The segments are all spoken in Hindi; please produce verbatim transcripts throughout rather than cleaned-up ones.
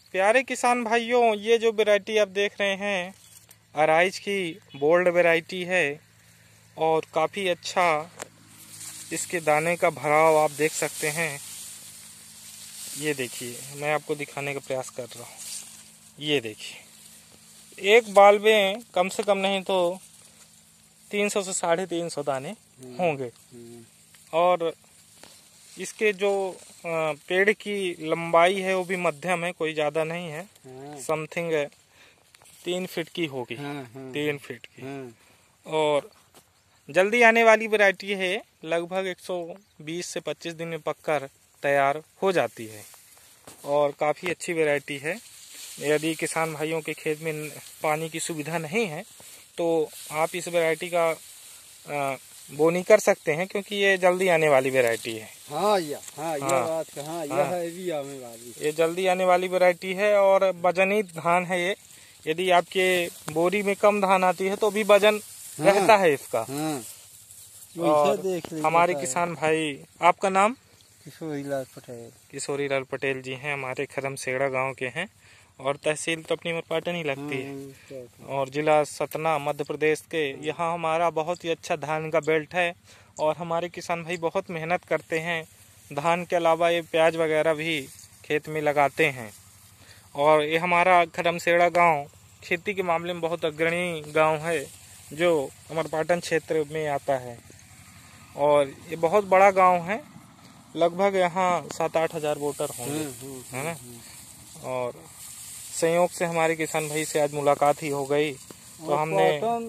प्यारे किसान भाइयों, ये जो वैरायटी आप देख रहे हैं अराइज की बोल्ड वैरायटी है और काफ़ी अच्छा इसके दाने का भराव आप देख सकते हैं। ये देखिए, मैं आपको दिखाने का प्रयास कर रहा हूँ। ये देखिए, एक बाल में कम से कम नहीं तो तीन सौ से साढ़े तीन सौ दाने होंगे और इसके जो पेड़ की लंबाई है वो भी मध्यम है, कोई ज़्यादा नहीं है। समथिंग तीन फीट की होगी, तीन फीट की। और जल्दी आने वाली वैरायटी है, लगभग एक सौ बीस से पच्चीस दिन में पककर तैयार हो जाती है और काफ़ी अच्छी वैरायटी है। यदि किसान भाइयों के खेत में पानी की सुविधा नहीं है तो आप इस वैरायटी का आ, बोनी कर सकते हैं, क्योंकि ये जल्दी आने वाली वैरायटी है। हाँ या हाँ, यह बात हाँ, यह है भी आने वाली, ये जल्दी आने वाली वैरायटी है और वजनी धान है ये। यदि आपके बोरी में कम धान आती है तो भी वजन हाँ, रहता है इसका। हाँ, और देख हमारे किसान भाई, आपका नाम? किशोरी लाल पटेल। किशोरी लाल पटेल जी हैं, हमारे खरमसेड़ा गांव के हैं और तहसील तो अपनी उमरपाटन ही लगती है और जिला सतना मध्य प्रदेश के। यहाँ हमारा बहुत ही अच्छा धान का बेल्ट है और हमारे किसान भाई बहुत मेहनत करते हैं। धान के अलावा ये प्याज वगैरह भी खेत में लगाते हैं और ये हमारा खरमसेड़ा गांव खेती के मामले में बहुत अग्रणी गांव है जो उमरपाटन क्षेत्र में आता है और ये बहुत बड़ा गांव है। लगभग यहाँ सात आठ हजार वोटर होंगे, है ना। और संयोग से हमारे किसान भाई से आज मुलाकात ही हो गई तो हमने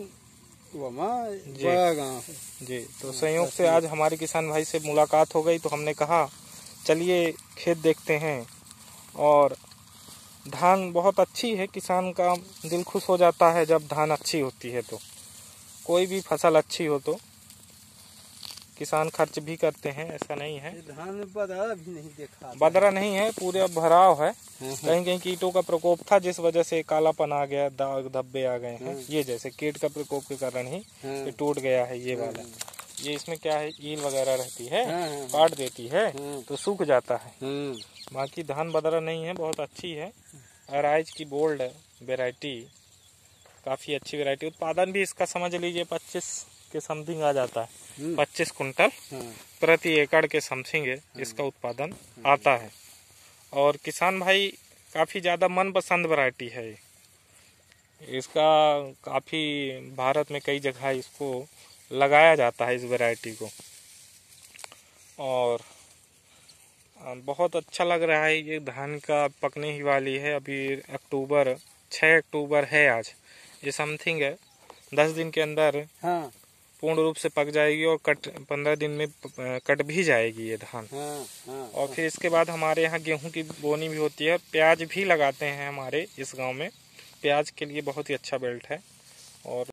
जी जी तो संयोग से आज हमारे किसान भाई से मुलाकात हो गई तो हमने कहा चलिए खेत देखते हैं। और धान बहुत अच्छी है, किसान का दिल खुश हो जाता है जब धान अच्छी होती है। तो कोई भी फसल अच्छी हो तो किसान खर्च भी करते हैं, ऐसा नहीं है। धान में बदरा भी नहीं देखा, बदरा नहीं है, पूरे भराव है। कहीं कहीं कीटों का प्रकोप था जिस वजह से कालापन आ गया, दाग धब्बे आ गए हैं। ये जैसे कीट का प्रकोप के कारण ही ये टूट गया है ये वाला। ये इसमें क्या है, ईल वगैरह रहती है, काट देती है तो सूख जाता है। बाकी धान बदरा नहीं है, बहुत अच्छी है। अराइज की बोल्ड वेराइटी, काफी अच्छी वेराइटी। उत्पादन भी इसका समझ लीजिए पच्चीस के समथिंग आ जाता है, पच्चीस कुंटल प्रति एकड़ के समथिंग इसका उत्पादन आता है। और किसान भाई काफी ज्यादा मनपसंद वैरायटी है इसका। काफी भारत में कई जगह इसको लगाया जाता है इस वैरायटी को और बहुत अच्छा लग रहा है। ये धान का पकने ही वाली है, अभी अक्टूबर छह अक्टूबर है आज। ये समथिंग है दस दिन के अंदर हाँ। पूर्ण रूप से पक जाएगी और कट पंद्रह दिन में कट भी जाएगी ये धान। हाँ, हाँ, और फिर इसके बाद हमारे यहाँ गेहूं की बोनी भी होती है। प्याज भी लगाते हैं हमारे इस गांव में, प्याज के लिए बहुत ही अच्छा बेल्ट है। और